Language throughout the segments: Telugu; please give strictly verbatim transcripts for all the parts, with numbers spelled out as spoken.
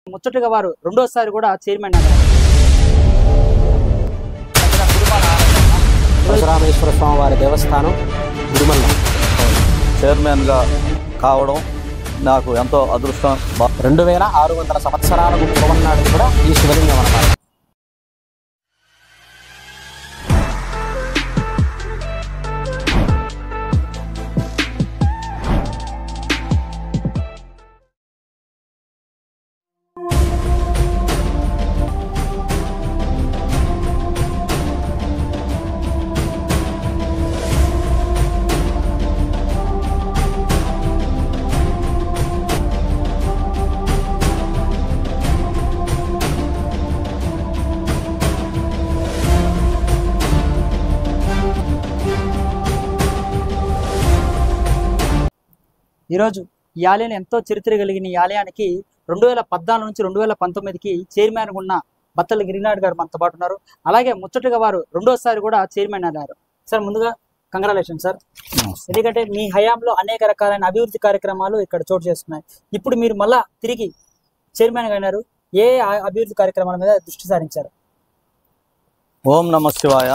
ముచ్చటగా వారు రెండోసారి కూడా చైర్మన్ అయ్యారు. పరశురామేశ్వర స్వామి వారి దేవస్థానం గుడిమల్ల చైర్మన్గా కావడం నాకు ఎంతో అదృష్టం. రెండు వేల ఆరు వందల సంవత్సరాలకు పూర్వనాడు కూడా ఈ శివలింగం అన్నమాట. ఈరోజు ఈ ఆలయం ఎంతో చరిత్ర కలిగిన ఈ ఆలయానికి రెండు వేల పద్నాలుగు నుంచి రెండు వేల పంతొమ్మిదికి చైర్మన్ ఉన్న బత్తల గిరినాథ్ గారు మనతో పాటు ఉన్నారు. అలాగే ముచ్చటగా వారు రెండోసారి కూడా చైర్మన్ అయ్యారు. సార్ ముందుగా కంగ్రాచులేషన్ సార్. ఎందుకంటే మీ హయాంలో అనేక రకాలైన అభివృద్ధి కార్యక్రమాలు ఇక్కడ చోటు చేసుకున్నాయి. ఇప్పుడు మీరు మళ్ళా తిరిగి చైర్మన్గా అయినారు. ఏ అభివృద్ధి కార్యక్రమాల మీద దృష్టి సారించారు? ఓం నమ శివాయ.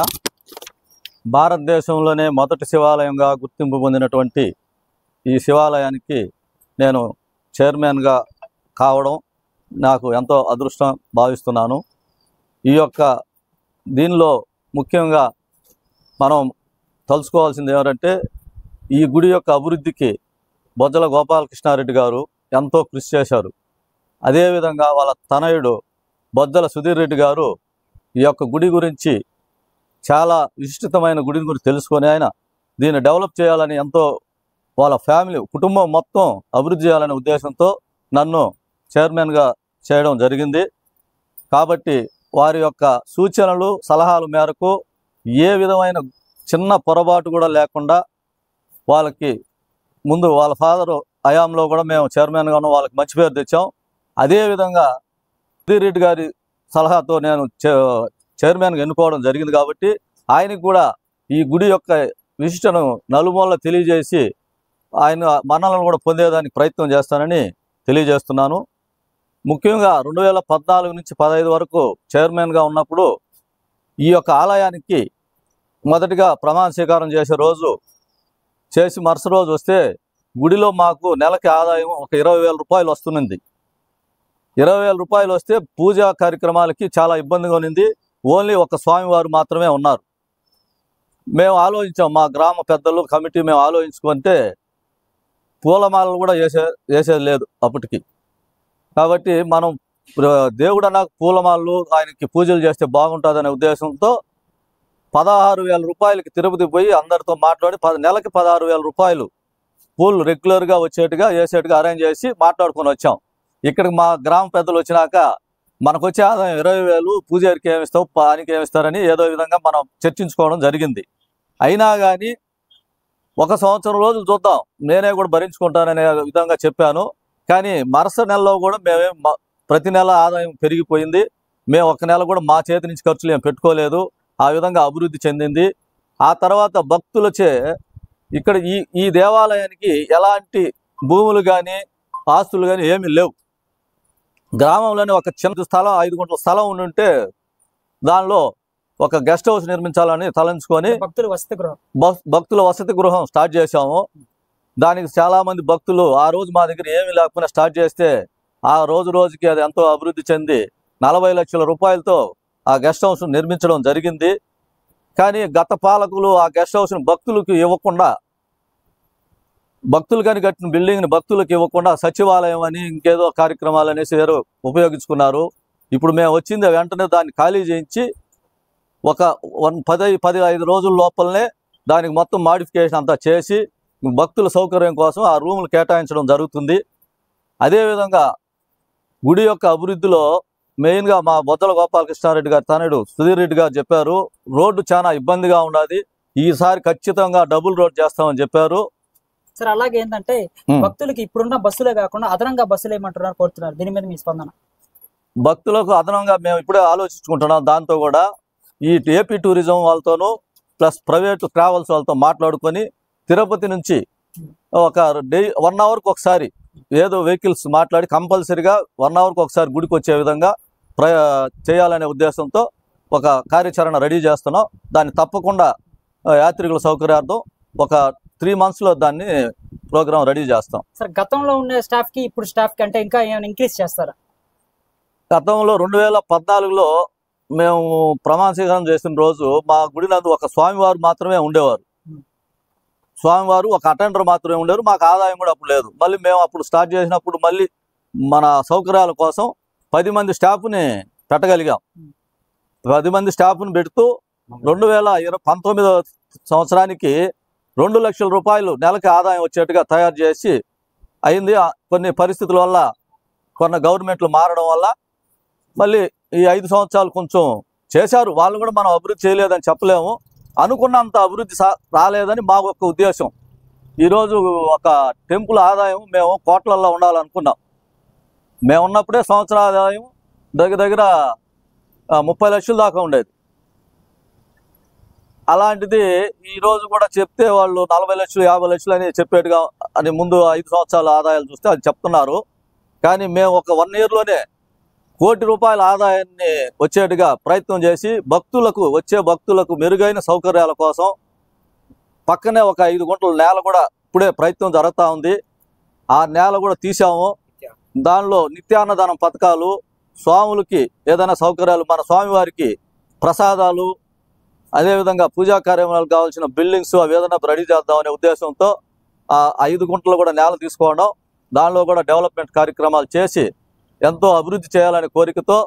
భారతదేశంలోనే మొదటి శివాలయంగా గుర్తింపు పొందినటువంటి ఈ శివాలయానికి నేను చైర్మన్గా కావడం నాకు ఎంతో అదృష్టం భావిస్తున్నాను. ఈ యొక్క దీనిలో ముఖ్యంగా మనం తలుచుకోవాల్సింది ఏమంటే ఈ గుడి యొక్క అభివృద్ధికి బొజ్జల గోపాలకృష్ణారెడ్డి గారు ఎంతో కృషి చేశారు. అదేవిధంగా వాళ్ళ తనయుడు బొజ్జల సుధీర్ రెడ్డి గారు ఈ యొక్క గుడి గురించి చాలా విశిష్టమైన గుడి గురించి తెలుసుకొని ఆయన దీన్ని డెవలప్ చేయాలని ఎంతో వాళ్ళ ఫ్యామిలీ కుటుంబం మొత్తం అభివృద్ధి చేయాలనే ఉద్దేశంతో నన్ను చైర్మన్గా చేయడం జరిగింది. కాబట్టి వారి యొక్క సూచనలు సలహాల మేరకు ఏ విధమైన చిన్న పొరపాటు కూడా లేకుండా వాళ్ళకి ముందు వాళ్ళ ఫాదరు హయాంలో కూడా మేము చైర్మన్గా ఉన్నాం, వాళ్ళకి మంచి పేరు తెచ్చాం. అదేవిధంగా సుధీర్ రెడ్డి గారి సలహాతో నేను చైర్మన్గా ఎన్నుకోవడం జరిగింది. కాబట్టి ఆయనకు కూడా ఈ గుడి యొక్క విశిష్టను నలుమూలలా తెలియజేసి ఆయన మన్నలను కూడా పొందేదానికి ప్రయత్నం చేస్తానని తెలియజేస్తున్నాను. ముఖ్యంగా రెండు వేల పద్నాలుగు నుంచి పదహైదు వరకు చైర్మన్గా ఉన్నప్పుడు ఈ యొక్క ఆలయానికి మొదటిగా ప్రమాణ స్వీకారం చేసే రోజు చేసి మరుసటి రోజు వస్తే గుడిలో మాకు నెలకి ఆదాయం ఒక ఇరవై వేల రూపాయలు వస్తున్నది. ఇరవై వేల రూపాయలు వస్తే పూజా కార్యక్రమాలకి చాలా ఇబ్బందిగా ఉన్నది. ఓన్లీ ఒక స్వామివారు మాత్రమే ఉన్నారు. మేము ఆలోచించాం, మా గ్రామ పెద్దలు కమిటీ మేము ఆలోచించుకుంటే పూలమాలలు కూడా వేసే వేసేది లేదు అప్పటికి. కాబట్టి మనం దేవుడు నాకు పూలమాలలు ఆయనకి పూజలు చేస్తే బాగుంటుందనే ఉద్దేశంతో పదహారు వేల రూపాయలకి తిరుపతి పోయి అందరితో మాట్లాడి పది నెలకి పదహారు వేల రూపాయలు పూలు రెగ్యులర్గా వచ్చేట్టుగా వేసేట్టుగా అరేంజ్ చేసి మాట్లాడుకొని వచ్చాం. ఇక్కడికి మా గ్రామ పెద్దలు వచ్చినాక మనకు వచ్చే ఆదాయం ఇరవై వేలు పూజారికి ఏమిస్తావు పానికి ఏమిస్తారని ఏదో విధంగా మనం చర్చించుకోవడం జరిగింది. అయినా కానీ ఒక సంవత్సరం రోజులు చూద్దాం, నేనే కూడా భరించుకుంటాననే విధంగా చెప్పాను. కానీ మరుసటి నెలలో కూడా మేమే ప్రతి నెల ఆదాయం పెరిగిపోయింది. మేము ఒక నెల కూడా మా చేతి నుంచి ఖర్చులు ఏం పెట్టుకోలేదు. ఆ విధంగా అభివృద్ధి చెందింది. ఆ తర్వాత భక్తులచే ఇక్కడ ఈ ఈ దేవాలయానికి ఎలాంటి భూములు కానీ ఆస్తులు కానీ ఏమీ లేవు. గ్రామంలోనే ఒక చిన్న స్థలం ఐదు గుంటల స్థలం ఉండుంటే దానిలో ఒక గెస్ట్ హౌస్ నిర్మించాలని తలంచుకొని భక్తుల వసతి గృహం భక్తుల వసతి గృహం స్టార్ట్ చేశాము. దానికి చాలామంది భక్తులు ఆ రోజు మా దగ్గర ఏమీ లేకపోయినా స్టార్ట్ చేస్తే ఆ రోజు రోజుకి అది ఎంతో అభివృద్ధి చెంది నలభై లక్షల రూపాయలతో ఆ గెస్ట్ హౌస్ నిర్మించడం జరిగింది. కానీ గత పాలకులు ఆ గెస్ట్ హౌస్ని భక్తులకు ఇవ్వకుండా, భక్తులు కానీ కట్టిన బిల్డింగ్ని భక్తులకు ఇవ్వకుండా సచివాలయం అని ఇంకేదో కార్యక్రమాలు అనేసి వేరు ఉపయోగించుకున్నారు. ఇప్పుడు మేము వచ్చింది వెంటనే దాన్ని ఖాళీ చేయించి ఒక వన్ పది పది ఐదు రోజుల లోపలనే దానికి మొత్తం మాడిఫికేషన్ అంతా చేసి భక్తుల సౌకర్యం కోసం ఆ రూములు కేటాయించడం జరుగుతుంది. అదేవిధంగా గుడి యొక్క అభివృద్ధిలో మెయిన్గా మా బొజ్జల గోపాలకృష్ణారెడ్డి గారి తనయుడు సుధీర్ రెడ్డి గారు చెప్పారు, రోడ్డు చాలా ఇబ్బందిగా ఉన్నది, ఈసారి ఖచ్చితంగా డబుల్ రోడ్ చేస్తామని చెప్పారు. సార్ అలాగే ఏంటంటే భక్తులకి ఇప్పుడున్న బస్సులే కాకుండా అదనంగా బస్సులు ఏమంటున్నారు కోరుతున్నారు, దీని మీద మీ స్పందన? భక్తులకు అదనంగా మేము ఇప్పుడే ఆలోచించుకుంటున్నాం. దాంతో కూడా ఈ ఏపీ టూరిజం వాళ్ళతోనూ ప్లస్ ప్రైవేటు ట్రావెల్స్ వాళ్ళతో మాట్లాడుకొని తిరుపతి నుంచి ఒక డే వన్ అవర్కి ఒకసారి ఏదో వెహికల్స్ మాట్లాడి కంపల్సరిగా వన్ అవర్కి ఒకసారి గుడికి వచ్చే విధంగా ప్ర చేయాలనే ఉద్దేశంతో ఒక కార్యాచరణ రెడీ చేస్తున్నాం. దాన్ని తప్పకుండా యాత్రికుల సౌకర్యార్థం ఒక త్రీ మంత్స్లో దాన్ని ప్రోగ్రామ్ రెడీ చేస్తాం. సార్ గతంలో ఉన్న స్టాఫ్కి ఇప్పుడు స్టాఫ్కి అంటే ఇంకా ఏమైనా ఇంక్రీజ్ చేస్తారా? గతంలో రెండు వేల పద్నాలుగులో మేము ప్రమాణ స్వీకారం చేసిన రోజు మా గుడి నందు ఒక స్వామివారు మాత్రమే ఉండేవారు. స్వామివారు ఒక అటెండర్ మాత్రమే ఉండేవారు. మాకు ఆదాయం కూడా అప్పుడు లేదు. మళ్ళీ మేము అప్పుడు స్టార్ట్ చేసినప్పుడు మళ్ళీ మన సౌకర్యాల కోసం పది మంది స్టాఫ్ని పెట్టగలిగాం. పది మంది స్టాఫ్ని పెడుతూ రెండు వేల ఇరవై పంతొమ్మిదవ సంవత్సరానికి రెండు లక్షల రూపాయలు నెలకి ఆదాయం వచ్చేట్టుగా తయారు చేసి అయింది. కొన్ని పరిస్థితుల వల్ల కొన్ని గవర్నమెంట్లు మారడం వల్ల మళ్ళీ ఈ ఐదు సంవత్సరాలు కొంచెం చేశారు. వాళ్ళు కూడా మనం అభివృద్ధి చేయలేదని చెప్పలేము. అనుకున్నంత అభివృద్ధి రాలేదని మా యొక్క ఉద్దేశం. ఈరోజు ఒక టెంపుల్ ఆదాయం మేము కోట్లల్లో ఉండాలనుకున్నాం. మేము ఉన్నప్పుడే సంవత్సర ఆదాయం దగ్గర దగ్గర ముప్పై లక్షల దాకా ఉండేది. అలాంటిది ఈరోజు కూడా చెప్తే వాళ్ళు నలభై లక్షలు యాభై లక్షలు అని చెప్పేట్టుగా అని ముందు ఐదు సంవత్సరాల ఆదాయాలు చూస్తే అది చెప్తున్నారు. కానీ మేము ఒక వన్ ఇయర్లోనే కోటి రూపాయల ఆదాయాన్ని వచ్చేట్టుగా ప్రయత్నం చేసి భక్తులకు వచ్చే భక్తులకు మెరుగైన సౌకర్యాల కోసం పక్కనే ఒక ఐదు గుంటల నేల కూడా ఇప్పుడే ప్రయత్నం జరుగుతూ ఉంది. ఆ నేల కూడా తీసాము. దానిలో నిత్యాన్నదానం పథకాలు, స్వాములకి ఏదైనా సౌకర్యాలు, మన స్వామివారికి ప్రసాదాలు, అదేవిధంగా పూజా కార్యక్రమాలకు కావాల్సిన బిల్డింగ్స్ అవి ఏదైనా రెడీ చేద్దామనే ఉద్దేశంతో ఆ ఐదు గుంటలు కూడా నేల తీసుకోవడం, దానిలో కూడా డెవలప్మెంట్ కార్యక్రమాలు చేసి ఎంతో అభివృద్ధి చేయాలనే కోరికతో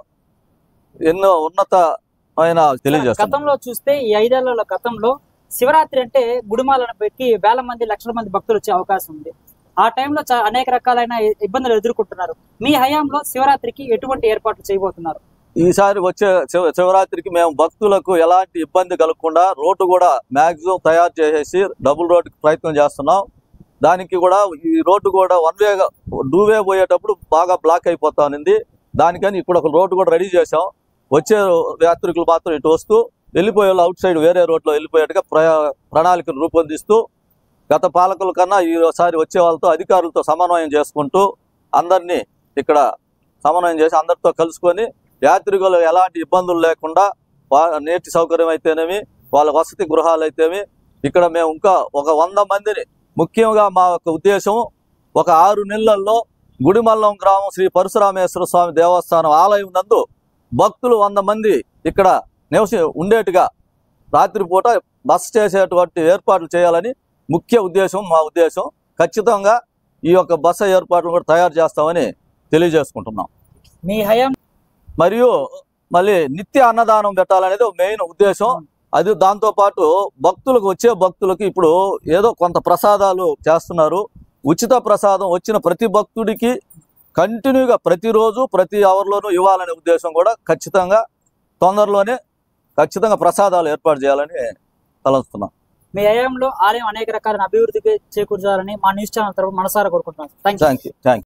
ఎన్నో ఉన్నతమైన తెలియజేస్తాం. గతంలో చూస్తే ఈ ఐదేళ్ల గతంలో శివరాత్రి అంటే గుడిమాలను పెట్టి వేల మంది లక్షల మంది భక్తులు వచ్చే అవకాశం ఉంది. ఆ టైంలో అనేక రకాలైన ఇబ్బందులు ఎదుర్కొంటున్నారు. మీ హయాంలో శివరాత్రికి ఎటువంటి ఏర్పాట్లు చేయబోతున్నారు? ఈసారి వచ్చే శివరాత్రికి మేము భక్తులకు ఎలాంటి ఇబ్బంది కలగకుండా రోడ్డు కూడా మ్యాక్సిమం తయారు చేసేసి డబుల్ రోడ్డుకి ప్రయత్నం చేస్తున్నాం. దానికి కూడా ఈ రోడ్డు కూడా వన్ వే టూ వే పోయేటప్పుడు బాగా బ్లాక్ అయిపోతా ఉంది. దానికని ఇప్పుడు ఒక రోడ్డు కూడా రెడీ చేసాం. వచ్చే యాత్రికులు మాత్రం ఇటు వస్తూ వెళ్ళిపోయే వాళ్ళు అవుట్ సైడ్ వేరే రోడ్లో వెళ్ళిపోయేట్టుగా ప్ర ప్రణాళికను రూపొందిస్తూ గత పాలకుల కన్నా ఈసారి వచ్చే వాళ్ళతో అధికారులతో సమన్వయం చేసుకుంటూ అందరినీ ఇక్కడ సమన్వయం చేసి అందరితో కలుసుకొని యాత్రికులు ఎలాంటి ఇబ్బందులు లేకుండా నీటి సౌకర్యం అయితేనేమి, వాళ్ళ వసతి గృహాలు అయితేమి ఇక్కడ మేము ఇంకా ఒక వంద మందిని, ముఖ్యంగా మా యొక్క ఉద్దేశం ఒక ఆరు నెలల్లో గుడిమల్లం గ్రామం శ్రీ పరశురామేశ్వర స్వామి దేవస్థానం ఆలయం నందు భక్తులు వంద మంది ఇక్కడ నివసి ఉండేట్టుగా రాత్రిపూట బస చేసేటువంటి ఏర్పాట్లు చేయాలని ముఖ్య ఉద్దేశం మా ఉద్దేశం. ఖచ్చితంగా ఈ యొక్క బస ఏర్పాట్లు కూడా తయారు చేస్తామని తెలియజేసుకుంటున్నాం. మీ హయాం మరియు మళ్ళీ నిత్య అన్నదానం పెట్టాలనేది మెయిన్ ఉద్దేశం. అది దాంతోపాటు భక్తులకు వచ్చే భక్తులకు ఇప్పుడు ఏదో కొంత ప్రసాదాలు చేస్తున్నారు. ఉచిత ప్రసాదం వచ్చిన ప్రతి భక్తుడికి కంటిన్యూగా ప్రతిరోజు ప్రతి అవర్లోనూ ఇవ్వాలనే ఉద్దేశం కూడా ఖచ్చితంగా తొందరలోనే ఖచ్చితంగా ప్రసాదాలు ఏర్పాటు చేయాలని తలంచుతున్నాం. మీ హయాంలో ఆలయం అనేక రకాల అభివృద్ధికి చేకూర్చాలని మా న్యూస్ ఛానల్ తరఫున మనసారా కోరుకుంటున్నాం. Thank you. Thank you.